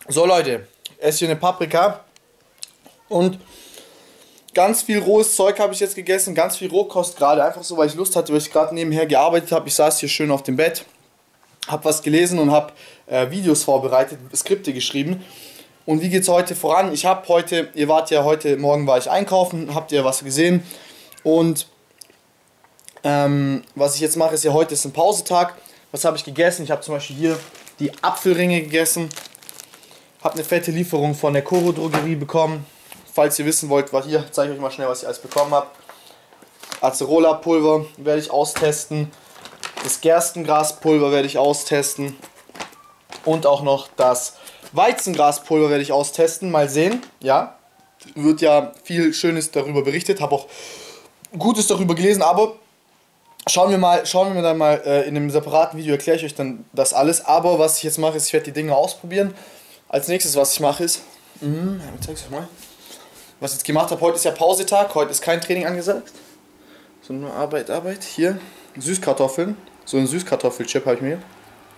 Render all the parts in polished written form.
So Leute, esse hier eine Paprika und ganz viel rohes Zeug habe ich jetzt gegessen, ganz viel Rohkost gerade, einfach so, weil ich Lust hatte, weil ich gerade nebenher gearbeitet habe. Ich saß hier schön auf dem Bett, habe was gelesen und habe Videos vorbereitet, Skripte geschrieben. Und wie geht's heute voran? Ich habe heute, ihr wart ja heute, Morgen war ich einkaufen, habt ihr was gesehen. Und was ich jetzt mache, ist ja heute ist ein Pausetag. Was habe ich gegessen? Ich habe zum Beispiel hier die Apfelringe gegessen. Habe eine fette Lieferung von der Coro Drogerie bekommen. Falls ihr wissen wollt, was hier, zeige ich euch mal schnell, was ich alles bekommen habe. Acerola Pulver werde ich austesten. Das Gerstengraspulver werde ich austesten. Und auch noch das Weizengraspulver werde ich austesten. Mal sehen. Ja, wird ja viel Schönes darüber berichtet. Habe auch Gutes darüber gelesen, aber schauen wir dann mal in einem separaten Video, erkläre ich euch dann das alles. Aber was ich jetzt mache, ist, ich werde die Dinge ausprobieren. Als nächstes, was ich mache, ist, ich zeig's euch mal. Was ich jetzt gemacht habe, heute ist ja Pausetag, heute ist kein Training angesagt, sondern nur Arbeit. Hier, Süßkartoffeln, so ein Süßkartoffelchip habe ich mir.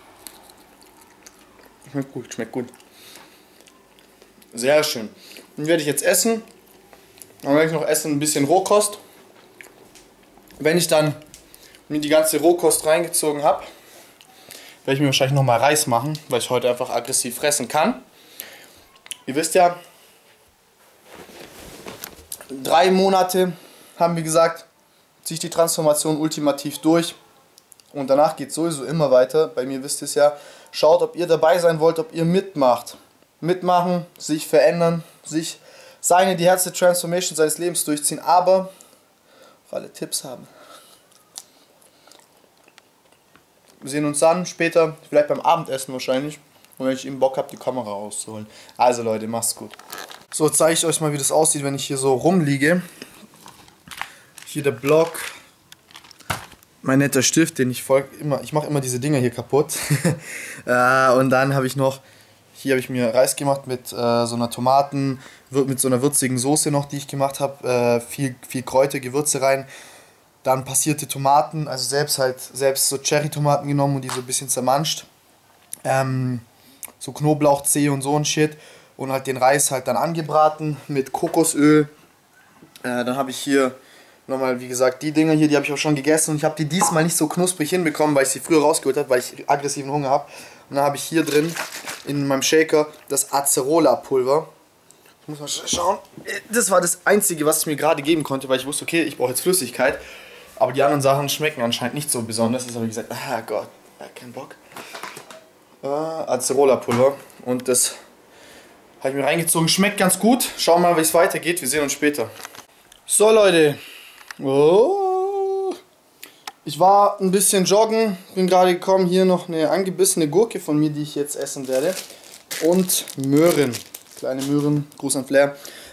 Schmeckt gut. Sehr schön. Den werde ich jetzt essen. Dann werde ich noch essen ein bisschen Rohkost. Wenn ich dann mir die ganze Rohkost reingezogen habe, werde ich mir wahrscheinlich nochmal Reis machen, weil ich heute einfach aggressiv fressen kann. Ihr wisst ja, 3 Monate haben wir gesagt, ziehe ich die Transformation ultimativ durch und danach geht es sowieso immer weiter. Bei mir wisst ihr es ja, schaut, ob ihr dabei sein wollt, ob ihr mitmacht. Mitmachen, sich verändern, sich die Herz Transformation seines Lebens durchziehen, aber auch alle Tipps haben. Wir sehen uns dann später, vielleicht beim Abendessen wahrscheinlich. Und wenn ich eben Bock habe, die Kamera rauszuholen. Also Leute, macht's gut. So, zeige ich euch mal, wie das aussieht, wenn ich hier so rumliege. Hier der Block. Mein netter Stift, den ich mache immer diese Dinger hier kaputt. Und dann habe ich noch, hier habe ich mir Reis gemacht mit so einer mit so einer würzigen Soße noch, die ich gemacht habe. Viel Kräuter, Gewürze rein. Dann passierte Tomaten, also selbst so Cherry-Tomaten genommen und die so ein bisschen zermanscht. So Knoblauchzehe und so ein Shit. Und halt den Reis halt dann angebraten mit Kokosöl. Dann habe ich hier nochmal, wie gesagt, die Dinger hier, die habe ich auch schon gegessen. Und ich habe die diesmal nicht so knusprig hinbekommen, weil ich sie früher rausgeholt habe, weil ich aggressiven Hunger habe. Und dann habe ich hier drin, in meinem Shaker, das Acerola-Pulver. Ich muss mal schauen. Das war das Einzige, was es mir gerade geben konnte, weil ich wusste, okay, ich brauche jetzt Flüssigkeit. Aber die anderen Sachen schmecken anscheinend nicht so besonders. Das habe ich gesagt, ah Gott, kein Bock. Acerola-Pulver. Und das habe ich mir reingezogen. Schmeckt ganz gut. Schauen wir mal, wie es weitergeht. Wir sehen uns später. So Leute. Oh. Ich war ein bisschen joggen. Bin gerade gekommen. Hier noch eine angebissene Gurke von mir, die ich jetzt essen werde. Und Möhren. Kleine Möhren. Gruß an Flair.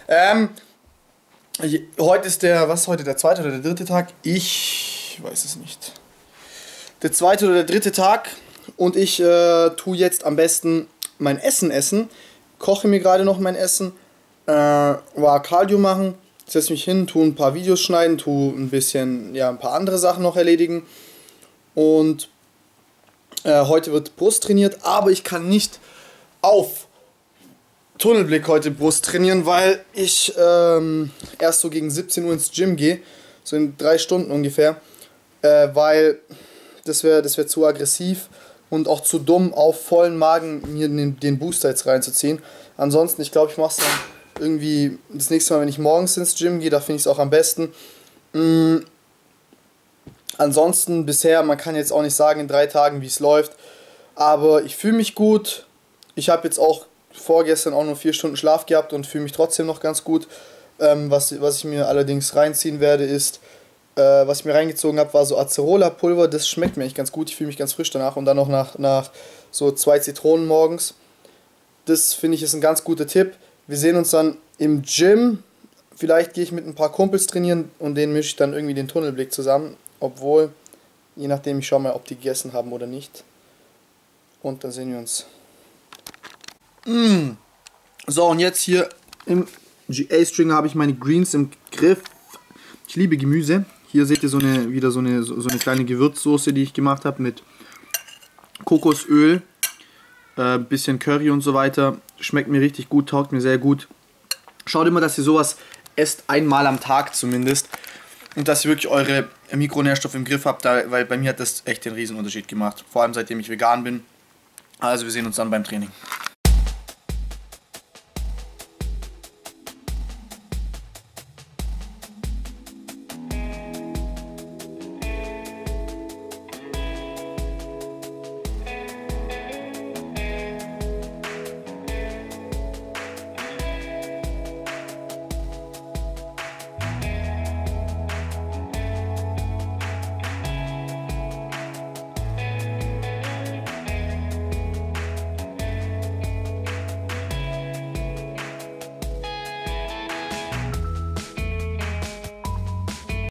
Heute ist was ist heute, der zweite oder der dritte Tag? Ich weiß es nicht. Der zweite oder der dritte Tag und ich tue jetzt am besten mein Essen essen. Koche mir gerade noch mein Essen, war Cardio machen, setze mich hin, tue ein paar Videos schneiden, tue ein bisschen, ja, ein paar andere Sachen noch erledigen. Und heute wird Brust trainiert, aber ich kann nicht auf Tunnelblick heute Brust trainieren, weil ich erst so gegen 17 Uhr ins Gym gehe, so in 3 Stunden ungefähr, weil das wär zu aggressiv und auch zu dumm, auf vollen Magen mir den Booster jetzt reinzuziehen. Ansonsten, ich glaube, ich mache es dann irgendwie das nächste Mal, wenn ich morgens ins Gym gehe, da finde ich es auch am besten. Ansonsten bisher, man kann jetzt auch nicht sagen in 3 Tagen, wie es läuft, aber ich fühle mich gut. Ich habe jetzt auch vorgestern auch nur 4 Stunden Schlaf gehabt und fühle mich trotzdem noch ganz gut. Was ich mir allerdings reinziehen werde ist, was ich mir reingezogen habe, war so Acerola-Pulver. Das schmeckt mir eigentlich ganz gut, ich fühle mich ganz frisch danach. Und dann noch nach so 2 Zitronen morgens. Das finde ich ist ein ganz guter Tipp. Wir sehen uns dann im Gym. Vielleicht gehe ich mit ein paar Kumpels trainieren und denen mische ich dann irgendwie den Tunnelblick zusammen. Obwohl, je nachdem, ich schaue mal, ob die gegessen haben oder nicht. Und dann sehen wir uns. So, und jetzt hier im GA-String habe ich meine Greens im Griff. Ich liebe Gemüse. Hier seht ihr wieder so eine kleine Gewürzsoße, die ich gemacht habe mit Kokosöl, bisschen Curry und so weiter. Schmeckt mir richtig gut, taugt mir sehr gut. Schaut immer, dass ihr sowas esst, einmal am Tag zumindest. Und dass ihr wirklich eure Mikronährstoffe im Griff habt, weil bei mir hat das echt den Riesenunterschied gemacht. Vor allem seitdem ich vegan bin. Also wir sehen uns dann beim Training.